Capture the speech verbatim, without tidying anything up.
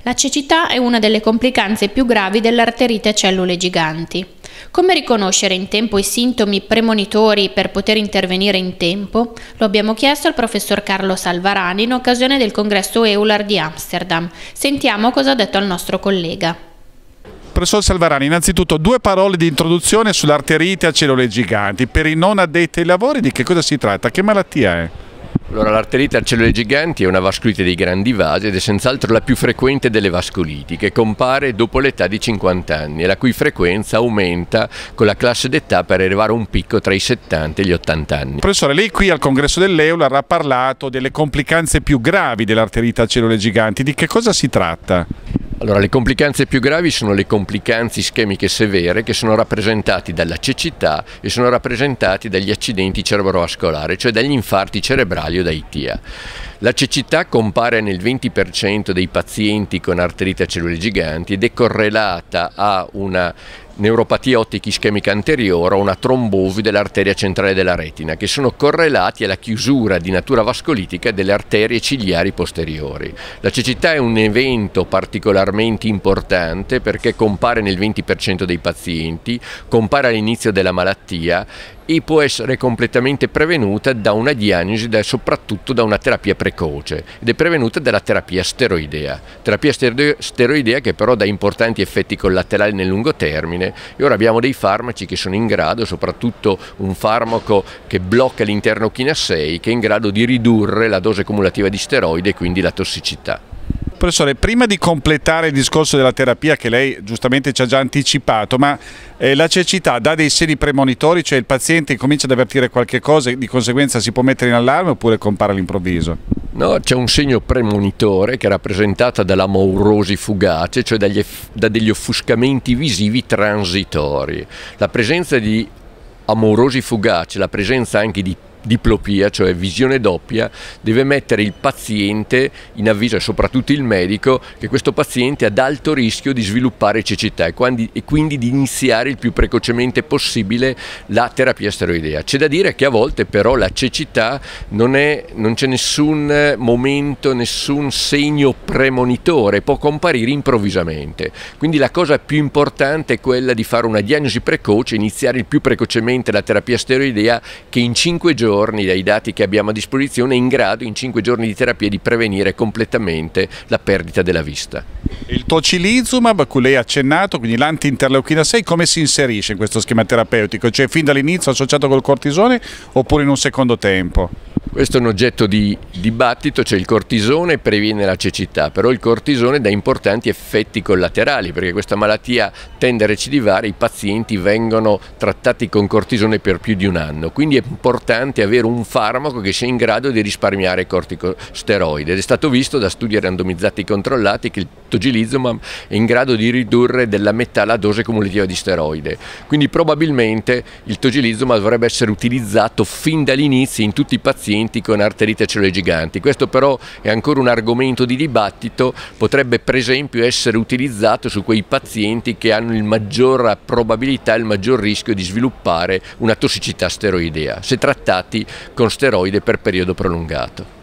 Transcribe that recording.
La cecità è una delle complicanze più gravi dell'arterite a cellule giganti. Come riconoscere in tempo i sintomi premonitori per poter intervenire in tempo? Lo abbiamo chiesto al professor Carlo Salvarani in occasione del congresso EULAR di Amsterdam. Sentiamo cosa ha detto al nostro collega. Professor Salvarani, innanzitutto due parole di introduzione sull'arterite a cellule giganti. Per i non addetti ai lavori di che cosa si tratta? Che malattia è? Allora, l'arterite a cellule giganti è una vascolite dei grandi vasi ed è senz'altro la più frequente delle vascoliti, che compare dopo l'età di cinquanta anni e la cui frequenza aumenta con la classe d'età per arrivare a un picco tra i settanta e gli ottanta anni. Professore, lei qui al congresso dell'EULAR ha parlato delle complicanze più gravi dell'arterite a cellule giganti. Di che cosa si tratta? Allora, le complicanze più gravi sono le complicanze ischemiche severe, che sono rappresentati dalla cecità e sono rappresentati dagli accidenti cerebrovascolari, cioè dagli infarti cerebrali o dai T I A. La cecità compare nel venti per cento dei pazienti con arterite a cellule giganti ed è correlata a una neuropatia ottica ischemica anteriore o una trombosi dell'arteria centrale della retina, che sono correlati alla chiusura di natura vascolitica delle arterie ciliari posteriori. La cecità è un evento particolarmente importante perché compare nel venti per cento dei pazienti, compare all'inizio della malattia e può essere completamente prevenuta da una diagnosi e soprattutto da una terapia precoce, ed è prevenuta dalla terapia steroidea, terapia steroidea che però dà importanti effetti collaterali nel lungo termine, e ora abbiamo dei farmaci che sono in grado, soprattutto un farmaco che blocca l'interleuchina sei, che è in grado di ridurre la dose cumulativa di steroide e quindi la tossicità. Professore, prima di completare il discorso della terapia che lei giustamente ci ha già anticipato, ma eh, la cecità dà dei segni premonitori, cioè il paziente comincia ad avvertire qualche cosa e di conseguenza si può mettere in allarme oppure compare all'improvviso? No, c'è un segno premonitore che è rappresentato dalla maurosi fugace, cioè dagli, da degli offuscamenti visivi transitori. La presenza di amaurosi fugace, la presenza anche di diplopia, cioè visione doppia, deve mettere il paziente in avviso, e soprattutto il medico, che questo paziente è ad alto rischio di sviluppare cecità e quindi, e quindi di iniziare il più precocemente possibile la terapia steroidea. C'è da dire che a volte però la cecità non è, non c'è nessun momento, nessun segno premonitore, può comparire improvvisamente. Quindi la cosa più importante è quella di fare una diagnosi precoce, iniziare il più precocemente la terapia steroidea, che in cinque giorni dai dati che abbiamo a disposizione è in grado in cinque giorni di terapia di prevenire completamente la perdita della vista. Il tocilizumab a cui lei ha accennato, quindi l'anti-interleuchina sei, come si inserisce in questo schema terapeutico? Cioè fin dall'inizio associato col cortisone oppure in un secondo tempo? Questo è un oggetto di dibattito, cioè il cortisone previene la cecità, però il cortisone dà importanti effetti collaterali, perché questa malattia tende a recidivare, i pazienti vengono trattati con cortisone per più di un anno, quindi è importante avere un farmaco che sia in grado di risparmiare corticosteroidi, ed è stato visto da studi randomizzati controllati che il tocilizumab è in grado di ridurre della metà la dose cumulativa di steroide, quindi probabilmente il tocilizumab dovrebbe essere utilizzato fin dall'inizio in tutti i pazienti con arterite a cellule giganti. Questo però è ancora un argomento di dibattito, potrebbe per esempio essere utilizzato su quei pazienti che hanno il maggior probabilità, il maggior rischio di sviluppare una tossicità steroidea, se trattati con steroide per periodo prolungato.